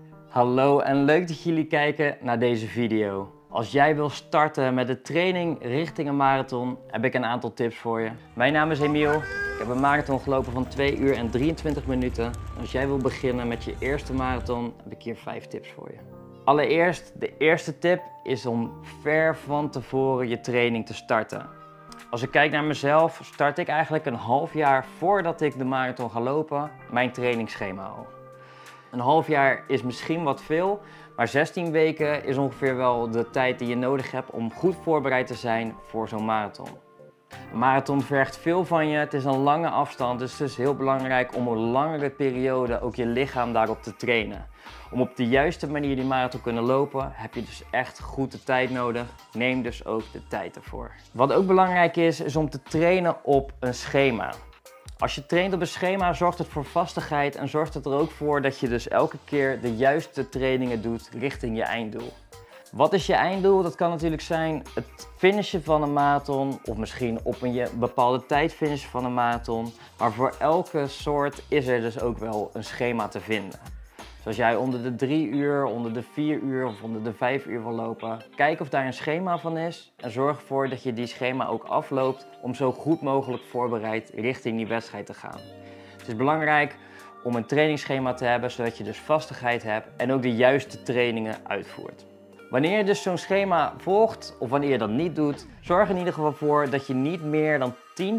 Hallo en leuk dat jullie kijken naar deze video. Als jij wil starten met de training richting een marathon, heb ik een aantal tips voor je. Mijn naam is Emiel. Ik heb een marathon gelopen van 2 uur en 23 minuten. En als jij wil beginnen met je eerste marathon, heb ik hier 5 tips voor je. Allereerst, de eerste tip is om ver van tevoren je training te starten. Als ik kijk naar mezelf, start ik eigenlijk een half jaar voordat ik de marathon ga lopen, mijn trainingsschema al. Een half jaar is misschien wat veel, maar 16 weken is ongeveer wel de tijd die je nodig hebt om goed voorbereid te zijn voor zo'n marathon. Een marathon vergt veel van je, het is een lange afstand, dus het is heel belangrijk om een langere periode ook je lichaam daarop te trainen. Om op de juiste manier die marathon te kunnen lopen, heb je dus echt goed de tijd nodig. Neem dus ook de tijd ervoor. Wat ook belangrijk is om te trainen op een schema. Als je traint op een schema, zorgt het voor vastigheid en zorgt het er ook voor dat je dus elke keer de juiste trainingen doet richting je einddoel. Wat is je einddoel? Dat kan natuurlijk zijn het finishen van een marathon of misschien op een bepaalde tijd finishen van een marathon. Maar voor elke soort is er dus ook wel een schema te vinden. Dus als jij onder de 3 uur, onder de 4 uur of onder de 5 uur wil lopen, kijk of daar een schema van is en zorg ervoor dat je die schema ook afloopt om zo goed mogelijk voorbereid richting die wedstrijd te gaan. Het is belangrijk om een trainingsschema te hebben zodat je dus vastigheid hebt en ook de juiste trainingen uitvoert. Wanneer je dus zo'n schema volgt of wanneer je dat niet doet, zorg in ieder geval voor dat je niet meer dan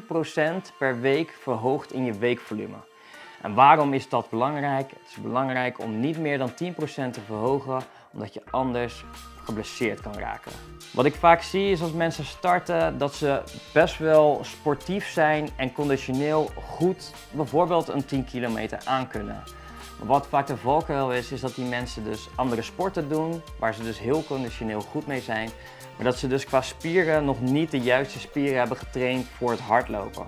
10% per week verhoogt in je weekvolume. En waarom is dat belangrijk? Het is belangrijk om niet meer dan 10% te verhogen, omdat je anders geblesseerd kan raken. Wat ik vaak zie is als mensen starten dat ze best wel sportief zijn en conditioneel goed bijvoorbeeld een 10 kilometer aan kunnen. Maar wat vaak de valkuil is dat die mensen dus andere sporten doen, waar ze dus heel conditioneel goed mee zijn, maar dat ze dus qua spieren nog niet de juiste spieren hebben getraind voor het hardlopen.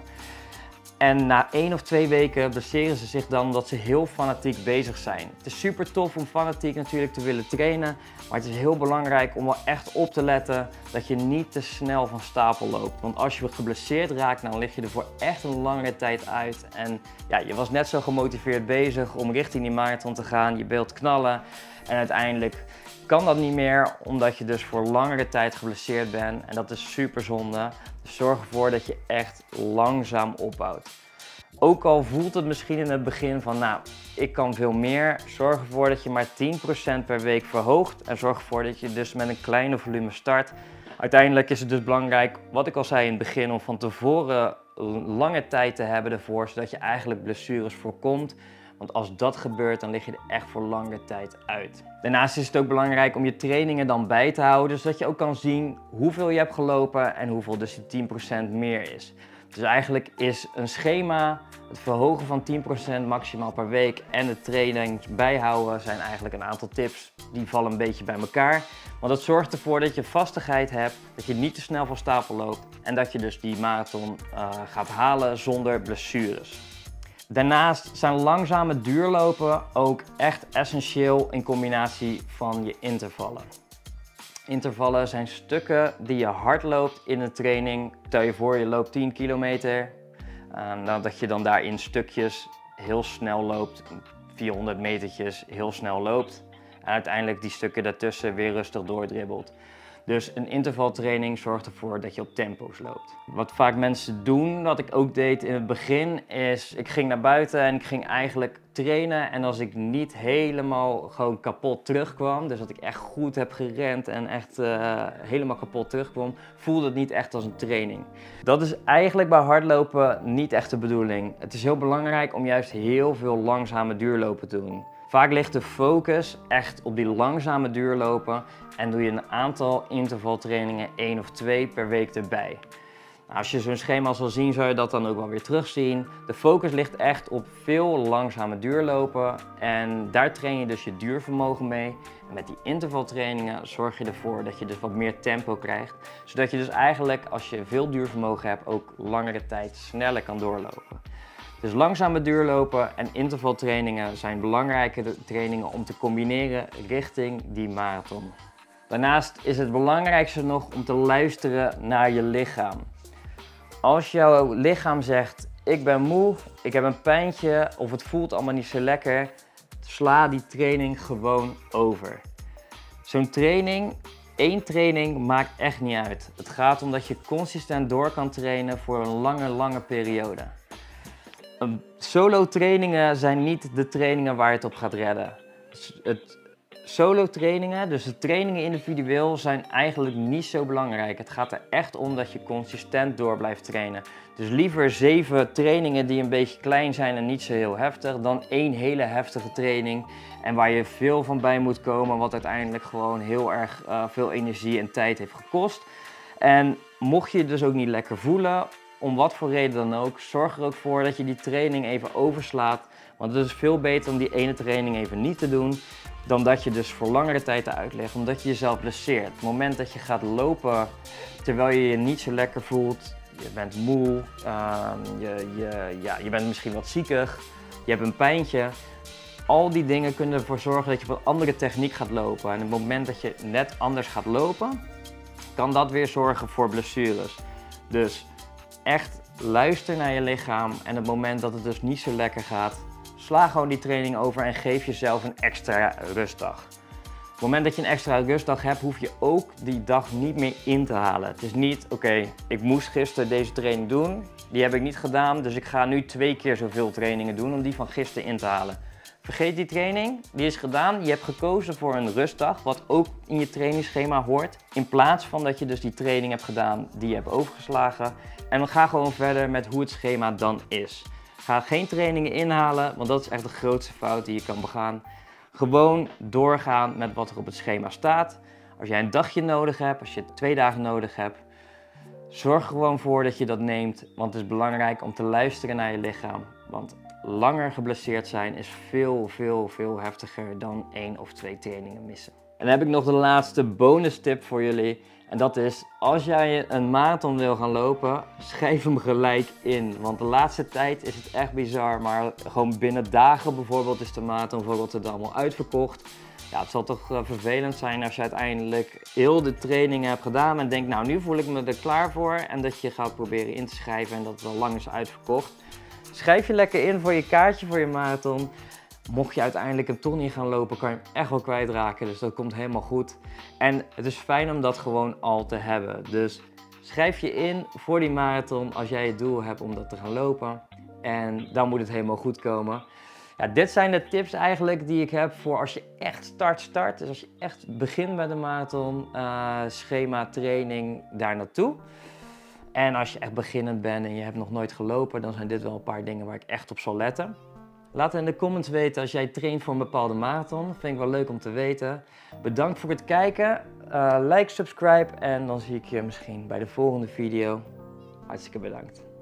En na 1 of 2 weken blesseren ze zich dan omdat ze heel fanatiek bezig zijn. Het is super tof om fanatiek natuurlijk te willen trainen, maar het is heel belangrijk om wel echt op te letten dat je niet te snel van stapel loopt. Want als je geblesseerd raakt, dan lig je er voor echt een langere tijd uit. En ja, je was net zo gemotiveerd bezig om richting die marathon te gaan, je wilt knallen en uiteindelijk kan dat niet meer omdat je dus voor langere tijd geblesseerd bent en dat is super zonde. Dus zorg ervoor dat je echt langzaam opbouwt. Ook al voelt het misschien in het begin van nou, ik kan veel meer, zorg ervoor dat je maar 10% per week verhoogt en zorg ervoor dat je dus met een kleine volume start. Uiteindelijk is het dus belangrijk, wat ik al zei in het begin, om van tevoren lange tijd te hebben ervoor, zodat je eigenlijk blessures voorkomt. Want als dat gebeurt, dan lig je er echt voor lange tijd uit. Daarnaast is het ook belangrijk om je trainingen dan bij te houden, zodat je ook kan zien hoeveel je hebt gelopen en hoeveel dus die 10% meer is. Dus eigenlijk is een schema, het verhogen van 10% maximaal per week en de training bijhouden zijn eigenlijk een aantal tips. Die vallen een beetje bij elkaar. Want dat zorgt ervoor dat je vastigheid hebt, dat je niet te snel van stapel loopt en dat je dus die marathon gaat halen zonder blessures. Daarnaast zijn langzame duurlopen ook echt essentieel in combinatie van je intervallen. Intervallen zijn stukken die je hard loopt in een training. Stel je voor je loopt 10 kilometer, dat je dan daarin stukjes heel snel loopt, 400 metertjes heel snel loopt. En uiteindelijk die stukken daartussen weer rustig doordribbelt. Dus een intervaltraining zorgt ervoor dat je op tempo's loopt. Wat vaak mensen doen, wat ik ook deed in het begin, is ik ging naar buiten en ik ging eigenlijk trainen. En als ik niet helemaal gewoon kapot terugkwam, dus dat ik echt goed heb gerend en echt helemaal kapot terugkwam, voelde het niet echt als een training. Dat is eigenlijk bij hardlopen niet echt de bedoeling. Het is heel belangrijk om juist heel veel langzame duurlopen te doen. Vaak ligt de focus echt op die langzame duurlopen en doe je een aantal intervaltrainingen, 1 of 2 per week erbij. Nou, als je zo'n schema zal zien, zou je dat dan ook wel weer terugzien. De focus ligt echt op veel langzame duurlopen en daar train je dus je duurvermogen mee. En met die intervaltrainingen zorg je ervoor dat je dus wat meer tempo krijgt, zodat je dus eigenlijk als je veel duurvermogen hebt ook langere tijd sneller kan doorlopen. Dus langzame duurlopen en intervaltrainingen zijn belangrijke trainingen om te combineren richting die marathon. Daarnaast is het belangrijkste nog om te luisteren naar je lichaam. Als jouw lichaam zegt, ik ben moe, ik heb een pijntje of het voelt allemaal niet zo lekker, Sla die training gewoon over. Zo'n training, 1 training maakt echt niet uit. Het gaat om dat je consistent door kan trainen voor een lange periode. Solo trainingen zijn niet de trainingen waar je het op gaat redden. Solo trainingen, dus de trainingen individueel, zijn eigenlijk niet zo belangrijk. Het gaat er echt om dat je consistent door blijft trainen. Dus liever 7 trainingen die een beetje klein zijn en niet zo heel heftig, dan 1 hele heftige training en waar je veel van bij moet komen, wat uiteindelijk gewoon heel erg veel energie en tijd heeft gekost. En mocht je je dus ook niet lekker voelen, om wat voor reden dan ook, zorg er ook voor dat je die training even overslaat. Want het is veel beter om die ene training even niet te doen, dan dat je dus voor langere tijd eruit legt, omdat je jezelf blesseert. Het moment dat je gaat lopen terwijl je je niet zo lekker voelt, je bent moe, je bent misschien wat ziekig, je hebt een pijntje. Al die dingen kunnen ervoor zorgen dat je op een andere techniek gaat lopen. En op het moment dat je net anders gaat lopen, kan dat weer zorgen voor blessures. Dus echt luister naar je lichaam en op het moment dat het dus niet zo lekker gaat, sla gewoon die training over en geef jezelf een extra rustdag. Op het moment dat je een extra rustdag hebt, hoef je ook die dag niet meer in te halen. Het is niet, oké, ik moest gisteren deze training doen, die heb ik niet gedaan, dus ik ga nu 2 keer zoveel trainingen doen om die van gisteren in te halen. Vergeet die training, die is gedaan. Je hebt gekozen voor een rustdag, wat ook in je trainingsschema hoort. In plaats van dat je dus die training hebt gedaan die je hebt overgeslagen. En dan ga gewoon verder met hoe het schema dan is. Ga geen trainingen inhalen, want dat is echt de grootste fout die je kan begaan. Gewoon doorgaan met wat er op het schema staat. Als jij een dagje nodig hebt, als je 2 dagen nodig hebt, zorg er gewoon voor dat je dat neemt. Want het is belangrijk om te luisteren naar je lichaam. Want langer geblesseerd zijn is veel heftiger dan 1 of 2 trainingen missen. En dan heb ik nog de laatste bonus tip voor jullie. En dat is, als jij een marathon wil gaan lopen, schrijf hem gelijk in. Want de laatste tijd is het echt bizar, maar gewoon binnen dagen bijvoorbeeld is de marathon van Rotterdam al uitverkocht. Ja, het zal toch vervelend zijn als je uiteindelijk heel de trainingen hebt gedaan en denkt, nou nu voel ik me er klaar voor. En dat je gaat proberen in te schrijven en dat het al lang is uitverkocht. Schrijf je lekker in voor je kaartje voor je marathon. Mocht je uiteindelijk hem toch niet gaan lopen, kan je hem echt wel kwijtraken. Dus dat komt helemaal goed. En het is fijn om dat gewoon al te hebben. Dus schrijf je in voor die marathon als jij het doel hebt om dat te gaan lopen. En dan moet het helemaal goed komen. Ja, dit zijn de tips eigenlijk die ik heb voor als je echt start. Dus als je echt begint met een marathon, schema, training, daar naartoe. En als je echt beginnend bent en je hebt nog nooit gelopen, dan zijn dit wel een paar dingen waar ik echt op zal letten. Laat in de comments weten als jij traint voor een bepaalde marathon. Dat vind ik wel leuk om te weten. Bedankt voor het kijken. Like, subscribe en dan zie ik je misschien bij de volgende video. Hartstikke bedankt.